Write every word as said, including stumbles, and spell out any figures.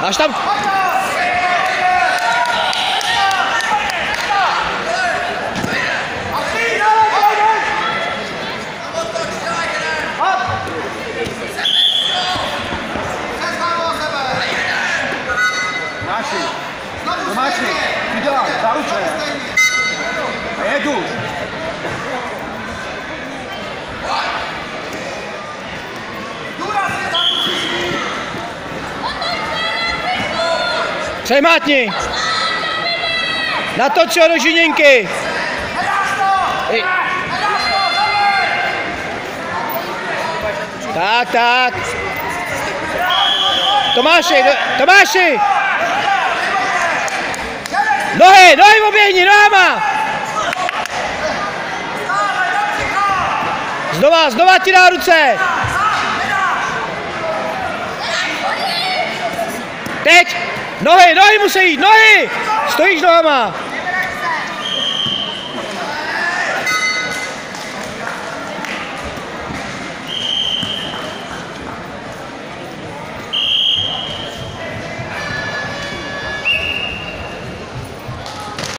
Máš tam... Tomáši, ty dělám, zaručuje. A jedu. Přemátni. Natoč ho do Žiněnky. Ej. Tak, tak. Tomáši, Tomáši. Nohy, nohy oběhni, nohama! Znova, znova ti dá ruce! Teď! Nohy, nohy musí jít, nohy! Stojíš nohama!